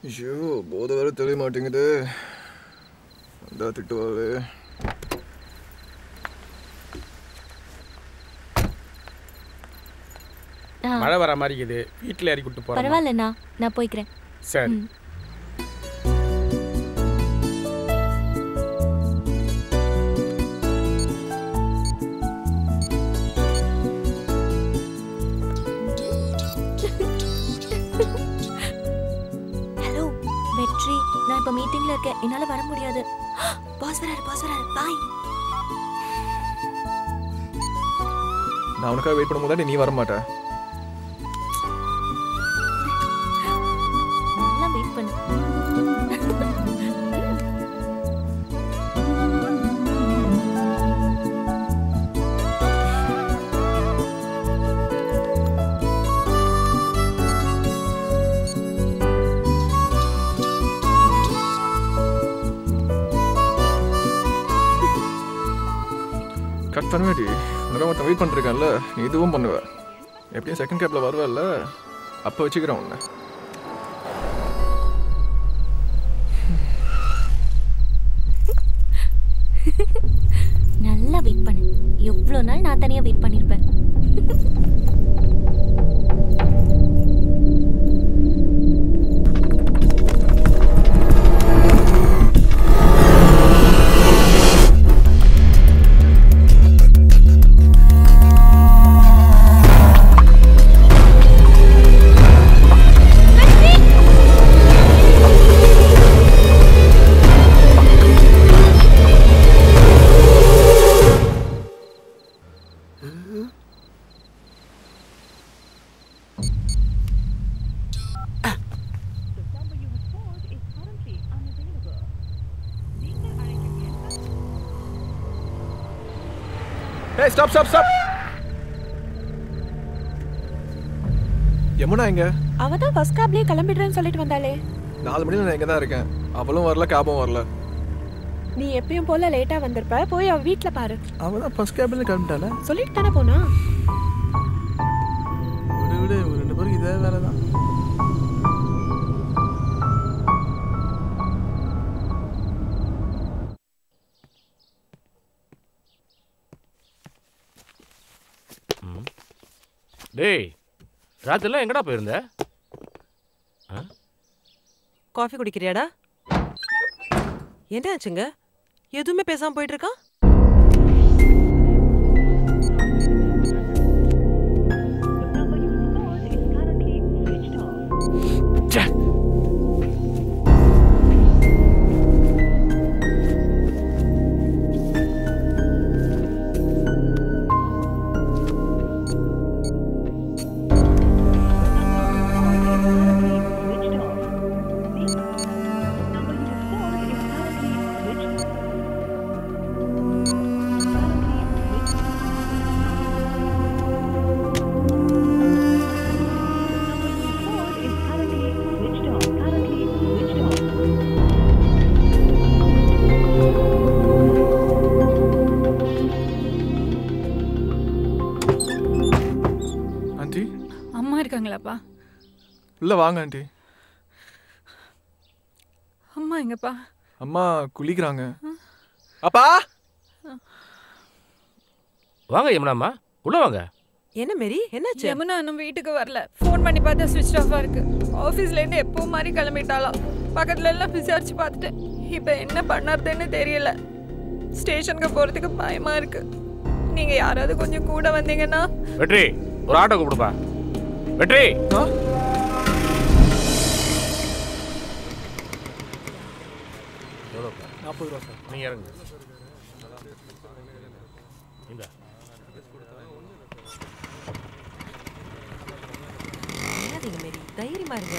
ஐயோ போத வேற தெரிய மாட்டேங்குது. அந்த திட்டுவாரு. மழை வர மாதிரி இருக்குது. வீட்டில் ஏறி கூட்டு போகிறேன். பரவாயில்லண்ணா, நான் போய்க்கிறேன். சரி. ஹலோ வெற்றி, நான் இப்போ மீட்டிங்ல இருக்கேன், என்னால வர முடியாது. பாஸ் வராரு. பாய். நான் உனக்காக வெயிட் பண்ணும்போது நீ வர மாட்டே. நல்லா வெயிட் பண்ணு. கட் பண்ணுவேடி. உனக்காக ஒருத்தன் வெயிட் பண்ணிருக்கேன்ல, நீ இதுவும் பண்ணுவ. எப்படியும் செகண்ட் கேப்ல வருவல்ல, அப்போ வச்சுக்கிறேன் உன்னை. நல்லா வெயிட் பண்ணு. எவ்வளோ நாள் நான் தனியாக வெயிட் பண்ணியிருப்பேன். Hey, stop. யமுனா எங்க? அவ தான் ஃபர்ஸ்ட் கேப்லயே கிளம்பிடுறேன்னு சொல்லிட்டு வந்தாளே. 4 மணில நான் இங்க தான் இருக்கேன். அவளும் வரல, கேபும் வரல. நீ எப்பயும் போல லேட்டா வந்திருப்ப. போய் அவ வீட்ல பாரு. அவ தான் ஃபர்ஸ்ட் கேப்ல கிளம்பிட்டாளே. சொல்லிட்டு தானே போனா. விடு ஒரு 2 பேருக்கு இதே வேலை தான். டேய், ராத்திரிலாம் எங்கடா போயிருந்த? காஃபி குடிக்கிறியாடா? என்ன ஆச்சுங்க? எதுவுமே பேசாம போயிட்டு இருக்கான். உள்ள வாங்க ஆண்டி. அம்மா எங்கப்பா? அம்மா குளிக்கிறாங்க. அப்பா வாங்க யமுனாம்மா, உள்ள வாங்க. என்ன மேரி, என்னாச்சு? யமுனா இன்னும் வீட்டுக்கு வரல. ஃபோன் பண்ணி பார்த்தா ஸ்விட்ச் ஆஃபா இருக்கு. ஆஃபீஸ்ல இருந்து எப்போ மாதிரி கிளம்பிட்டாலாம். பக்கத்துல எல்லாம் விசாரிச்சு பார்த்துட்டேன். இப்போ என்ன பண்ணறதுன்னு தெரியல. ஸ்டேஷனுக்கு போறதுக்கு பயமா இருக்கு. நீங்க யாராவது கொஞ்சம் கூட வந்தீங்கன்னா. வெற்றி, ஒரு ஆட்டோ கூப்பிடுப்பா. வெற்றி, 40 ரூபா சார். நீங்க இறங்க. இந்த என்னதுங்க மேரி, தைரியமா இருங்க.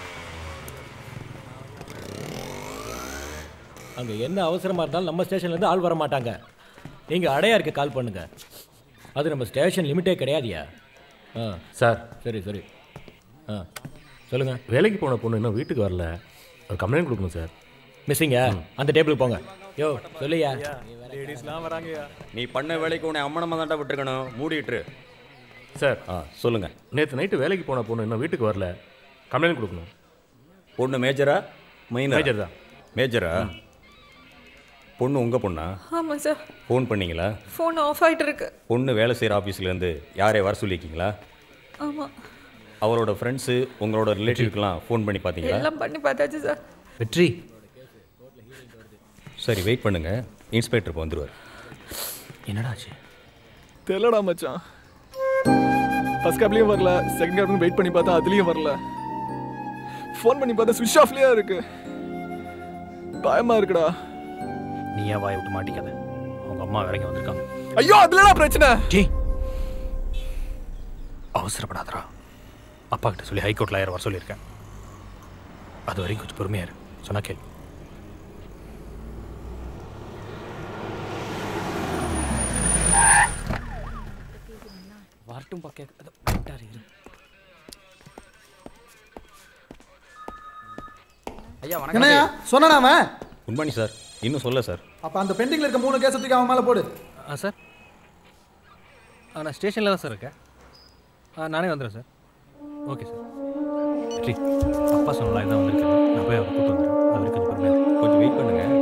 அங்கே என்ன அவசரமாக இருந்தாலும் நம்ம ஸ்டேஷன்லேருந்து ஆள் வர மாட்டாங்க. நீங்கள் அடையாருக்கு கால் பண்ணுங்க. அது நம்ம ஸ்டேஷன் லிமிட்டே கிடையாதியா? சார். சரி சொல்லுங்கள். வேலைக்கு போன பொண்ணு இன்னும் வீட்டுக்கு வரல. ஒரு கம்ப்ளைண்ட் கொடுக்கணும் சார். மிஸ்ஸிங்க, அந்த டேபிளுக்கு போங்க. யோ சொல்லியா, லேடிஸ்லாம் வராங்கயா. நீ பண்ண வேலைக்கு உன்னை அம்மனமாக தாண்டா விட்டுருக்கணும். மூடிட்டு சார். சொல்லுங்கள். நேற்று நைட்டு வேலைக்கு போன பொண்ணு இன்னும் வீட்டுக்கு வரல. கம்ப்ளைண்ட் கொடுக்கணும். பொண்ணு மேஜரா மைனர்? மேஜர் தான். மேஜரா? பொண்ணு உங்கள் பொண்ணா? ஆமாம் சார். ஃபோன் பண்ணீங்களா? ஃபோன் ஆஃப் ஆகிட்டு இருக்கு. பொண்ணு வேலை செய்கிற ஆஃபீஸ்லேருந்து யாரையும் வர சொல்லியிருக்கீங்களா? ஆமாம். அவரோட ஃப்ரெண்ட்ஸு உங்களோட ரிலேட்டிவ்க்கெலாம் ஃபோன் பண்ணி பார்த்தீங்களா? எல்லாம் பண்ணி பார்த்தாச்சு சார். வெற்றி. சரி வெயிட் பண்ணுங்கள், இன்ஸ்பெக்டர் இப்போ வந்துடுவார். என்னடா ஆச்சு? தெரியலடா மச்சான். ஃபர்ஸ்ட் கேப்லேயும் வரல, செகண்ட் கேப்லையும் வெயிட் பண்ணி பார்த்தா அதுலேயும் வரல. ஃபோன் பண்ணி பார்த்தா ஸ்விட்ச் ஆஃப்லேயே இருக்கு. பயமாக இருக்குடா. நீ ஏன் வாயை விட்டு மாட்டிக்காத, அவங்க அம்மா வேலைக்கு வந்திருக்காங்க. ஐயோ அதுலடா பிரச்சனை. அவசரப்படாதடா. அப்பா கிட்ட சொல்லி ஹைகோர்ட்டில் ஆயிரம் வர சொல்லியிருக்கேன். அது வரைக்கும் கொஞ்சம் பொறுமையாக இரு. சொன்னா கேள்வி. வரட்டும் பார்க்க. ஐயா என்னையா சொன்னானா அவன்? Good morning sir. இன்னும் சொல்ல சார். அப்போ அந்த பெண்டிங்கில் இருக்க 3 கேஸ் தூக்கி அவன் மேலே போடு. சார் நான் ஸ்டேஷனில் தான் சார் இருக்கேன். நானே வந்துடுறேன் சார். Okay sir. வெற்றி, அப்பா சொன்னால இதான் வந்திருக்கேன். நான் போய் அவரை கூப்பிட்டு வந்துடுறேன். அது வரைக்கும் கொஞ்சம் பொறுமையாக கொஞ்சம் வெயிட் பண்ணுங்கள்.